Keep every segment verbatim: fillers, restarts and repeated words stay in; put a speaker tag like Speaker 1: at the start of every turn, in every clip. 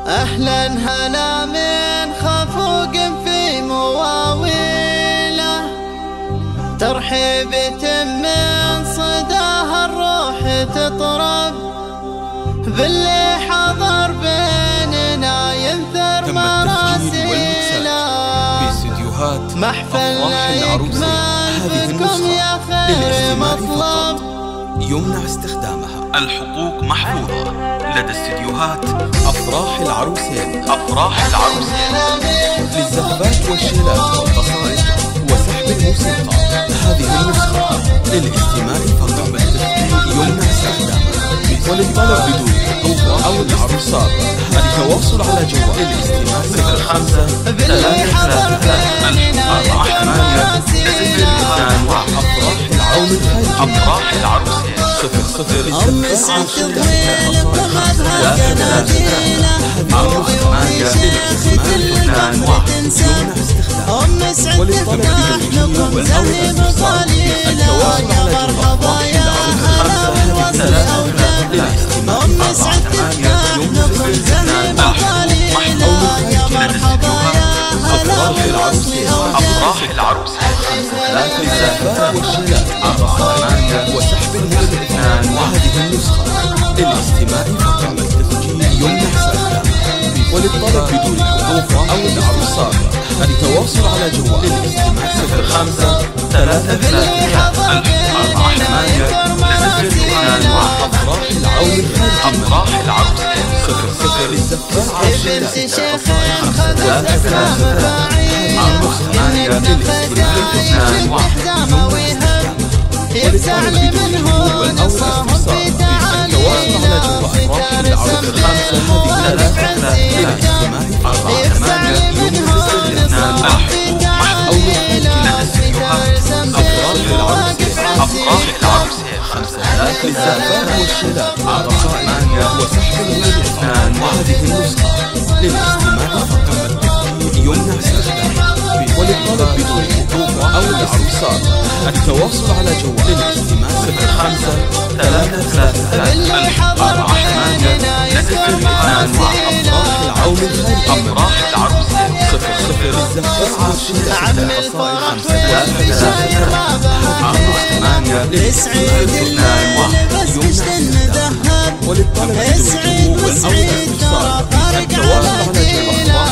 Speaker 1: أهلا هلا من خفوق في مواويله، ترحيب من صداها الروح تطرب، باللي حضر بيننا ينثر مراسيله، محفل يكمل بكم يا خير مطلب.
Speaker 2: يمنع استخدامها. الحقوق محفوظة لدى استديوهات أفراح العروسين. أفراح العروسين للزفات والشيلات والقصائد وسحب الموسيقى. هذه النسخة للاستماع فقط بالتسجيل يمنع استخدامها، وللطلب بدون حقوق أو العروسات التواصل على جوال الاستماع صفر خمسة ثلاثة ثلاثة أربعة ثمانية اثنان واحد. أفراح العروسين صفر صفر
Speaker 1: أمسك تضمين بمدها جناديله، اثنان واحد. أم سعد تفتح لكم زهي بقليله، يا مرحبا يا هلا وسهلا. أم سعد تفتح لكم زهي بقليله، يا مرحبا يا هلا وسهلا.
Speaker 2: أفراح العروسين ثلاثة الزفات والشيلات أربعة ثمانية وسحب الموسيقى. وهذه النسخة للاستماع فقط التسجيل يمنع استخدامها، وللطلب بدون حقوق أو العروسات التواصل على جوال الاستماع صفر خمسة ثلاثة ثلاثة أربعة ثمانية اثنان واحد. أفراح العون أفراح العروسين صفر صفر للزفات
Speaker 1: بنت شيخ خذت أسلام بعيد، إنك فتاة بحزامة وهم، يفزع لي من هون صاحب في تعاليم، في ترسم بالغرب عزيزة، يفزع لي من هون صاحب في تعاليم، في ترسم بالغرب عزيزة.
Speaker 2: للزفات والشيلات أربعة وسحب الموسيقى. وهذه النسخة للاستماع فقط التسجيل يمنع استخدامها، وللطلب بدون حقوق أو العروسات التواصل على جوال الاستماع صفر خمسة ثلاثة ثلاثة أربعة ثمانية اثنان واحد. أفراح العون أفراح العروسين صفر صفر للزفات والشيلات القصائد خمسة ثلاثة ثمانية
Speaker 1: اسعد اللي بس المذهب،
Speaker 2: وللطلب
Speaker 1: اسعد واسعد ترى طارق على ديله،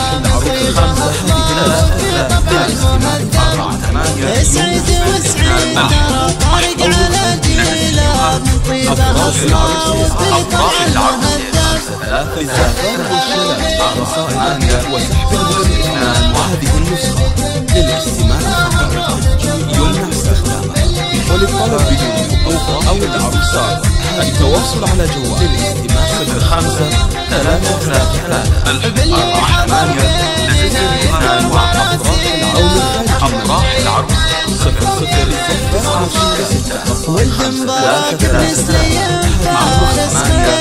Speaker 1: اسعد واسعد ترى طارق على ديله، من طيب اصناف بطعم مهذب.
Speaker 2: الزفات والشيلات أربعة وسحب الموسيقى. وهذه النسخة للاستماع فقط التسجيل يمنع استخدامها، وللطلب بدون حقوق أو العروسات التواصل على جوال الاستماع صفر خمسة ثلاثة ثلاثة أربعة ثمانية اثنان واحد. أفراح العروسين صفر صفر تسعة
Speaker 1: ولد مبارك بنسليم فارس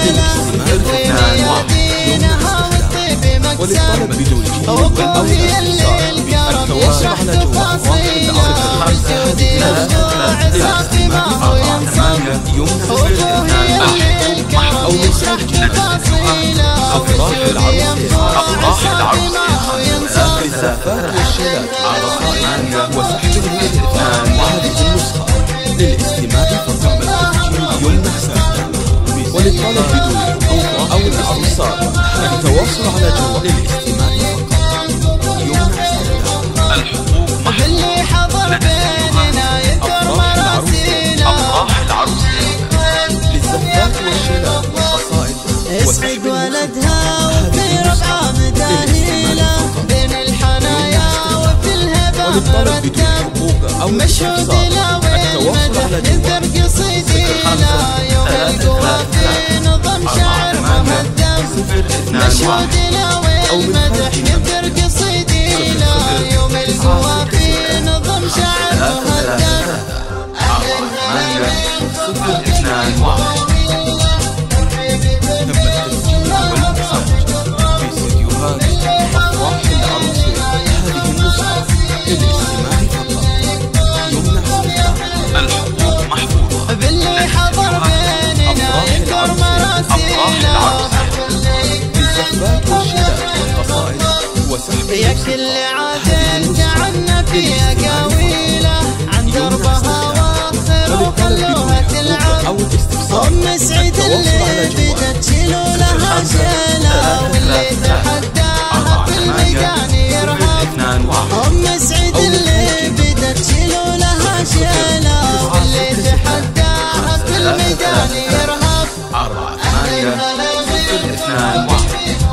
Speaker 1: وين دينها والطيب مكسب، وقوي الليل قرب يشرح تفاصيله، سعودي مفتوع صافي وينصب، وقوي الليل قرب يشرح تفاصيله، سعودي مفتوع وينصب.
Speaker 2: الزفات والشيلات أربعة وسحب الموسيقى. وهذه النسخة للاستماع فقط التسجيل يمنع استخدامها، وللطلب بدون حقوق أو العروسات التواصل على جوال الاستماع فقط يمنع استخدامها. الحقوق
Speaker 1: باللي حضر بيننا يذكر مراسيله.
Speaker 2: أفراح العروسين للزفات والشيلات والقصائد
Speaker 1: اسعد ولدها وفي ربعة مداهيله، بين الحنايا وفي الهبة مرتب، مشهود له والمدح ينثر قصيديله، يوم القوى في نظم شعر مقدم، مشهود له والمدح ينثر قصيديله، يوم القوى في نظم شعر مقدم. أهلا
Speaker 2: صفر اثنان واحد. تم التسجيل والمساج في استديوهات أفراح العروسين. هذه النسخة للاستماع فقط يمنع استخدامها. الحقوق محفوظة.
Speaker 1: باللي حضر بيننا يذكر مراسيله.
Speaker 2: الزفات والشيلات
Speaker 3: يا كل عاد تعنا فيها قويلة عن دربها واخر وخلوها تلعب. أم سعيد اللي بدت تشيلوا لها شيلة واللي تحداها في الميدان يرهب. أم سعيد اللي بدت تشيلوا لها شيلة واللي تحداها في الميدان يرهب.
Speaker 2: أربعة ثمانية صفر اثنان واحد.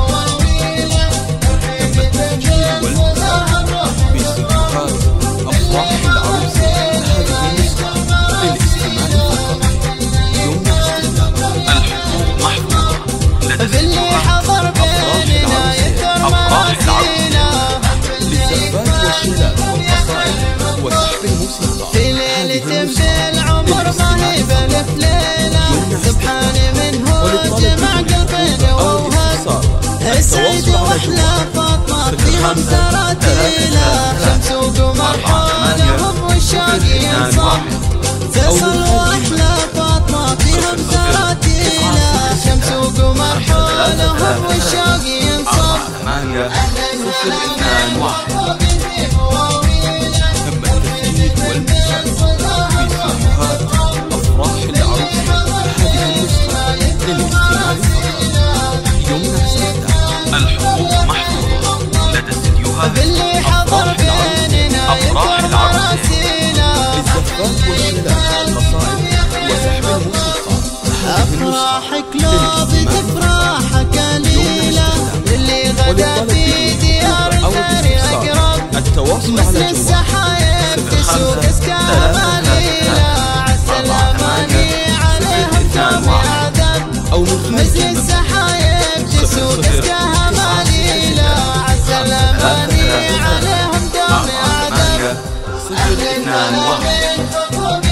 Speaker 3: باللي حضر بيننا يذكر مراسينا
Speaker 2: للزفات والشلال والقصائد وسحب الموسيقى
Speaker 3: في ليلة في العمر ما هي بألف ليلة. سبحان من هو جمع قلبنا ووهب. السعيد واحلى فاطمة فيهم سراتيلة. شمس وقمر حولهم والشوق ينصب. فيصل واحلى فاطمة فيهم سراتيلة. شمس وقمر حولهم والشوق ينصب.
Speaker 2: ثمانية صفر اثنان واحد. تم التثبيت والمساء في استديوهات أفراح العروس. هذه النسخة للاستماع فقط. يمنع استخدام
Speaker 4: الحقوق محفوظة لدى استديوهات
Speaker 3: باللي حضر بيننا يذكر مراسينا.
Speaker 2: للزفات والشلال والقصائد وسحب الموسيقى.
Speaker 3: أفراح كلوب تفرح قليلة اللي غدا في ديار الخير أقرب.
Speaker 2: التواصل
Speaker 3: مثل
Speaker 2: على جوال
Speaker 3: السحايب تسوق اسكابة ليلة. عسى الأماني عليهم دوم عذب.
Speaker 2: أو من
Speaker 3: مثل السحايب تسوق اسكابة ليلة. عسى الأماني عليهم دوم عذب.
Speaker 2: صفر اثنان واحد.